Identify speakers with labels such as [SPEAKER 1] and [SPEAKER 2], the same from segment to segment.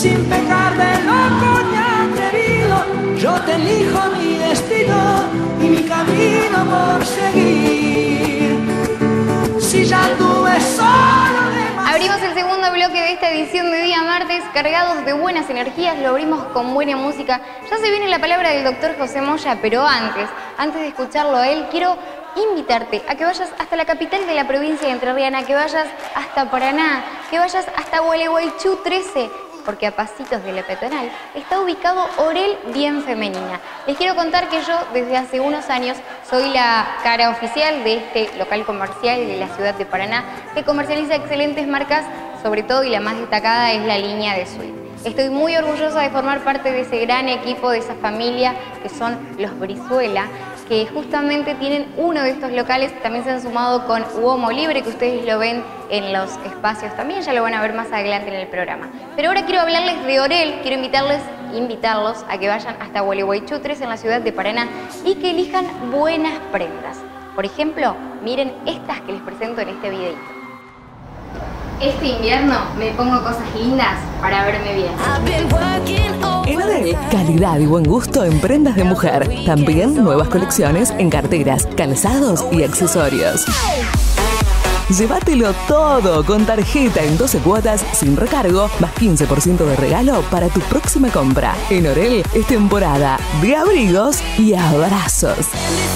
[SPEAKER 1] sin pecar de loco ni atrevido, yo te elijo mi destino y mi camino por seguir. Si ya tuve solo demasiado.
[SPEAKER 2] Abrimos el segundo bloque de esta edición de Día Martes, cargados de buenas energías, lo abrimos con buena música. Ya se viene la palabra del doctor José Moya, pero antes de escucharlo a él, quiero invitarte a que vayas hasta la capital de la provincia de Entrerriana, que vayas hasta Paraná, que vayas hasta Gualeguaychú 13, porque a pasitos de la peatonal está ubicado Orel Bien Femenina. Les quiero contar que yo desde hace unos años soy la cara oficial de este local comercial de la ciudad de Paraná, que comercializa excelentes marcas, sobre todo y la más destacada es la línea de suite. Estoy muy orgullosa de formar parte de ese gran equipo, de esa familia que son los Brizuela, que justamente tienen uno de estos locales. También se han sumado con Uomo Libre, que ustedes lo ven en los espacios también, ya lo van a ver más adelante en el programa. Pero ahora quiero hablarles de Orel, quiero invitarlos a que vayan hasta Gualeguaychú 3 en la ciudad de Paraná y que elijan buenas prendas. Por ejemplo, miren estas que les presento en este videito. Este invierno me pongo cosas lindas para verme bien.
[SPEAKER 3] En Orel, calidad y buen gusto en prendas de mujer. También nuevas colecciones en carteras, calzados y accesorios. Llévatelo todo con tarjeta en 12 cuotas sin recargo, más 15% de regalo para tu próxima compra. En Orel es temporada de abrigos y abrazos.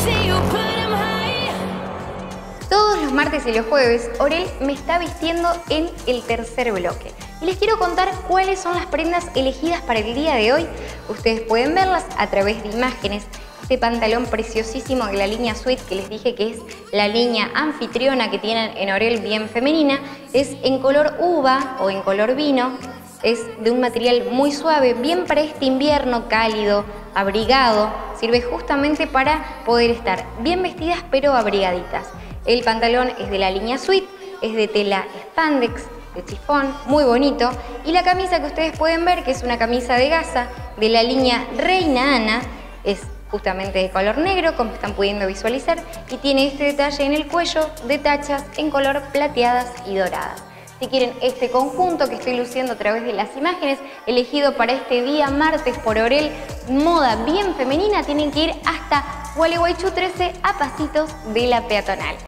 [SPEAKER 2] Todos los martes y los jueves, Orel me está vistiendo en el tercer bloque. Y les quiero contar cuáles son las prendas elegidas para el día de hoy. Ustedes pueden verlas a través de imágenes. Este pantalón preciosísimo de la línea Suite, que les dije que es la línea anfitriona que tienen en Orel Bien Femenina, es en color uva o en color vino. Es de un material muy suave, bien para este invierno cálido, abrigado. Sirve justamente para poder estar bien vestidas pero abrigaditas. El pantalón es de la línea Suite, es de tela spandex, de chifón, muy bonito. Y la camisa que ustedes pueden ver, que es una camisa de gasa de la línea Reina Ana, es justamente de color negro, como están pudiendo visualizar, y tiene este detalle en el cuello de tachas en color plateadas y doradas. Si quieren este conjunto que estoy luciendo a través de las imágenes, elegido para este día martes por Orel, moda bien femenina, tienen que ir hasta Gualeguaychú 13 a pasitos de la peatonal.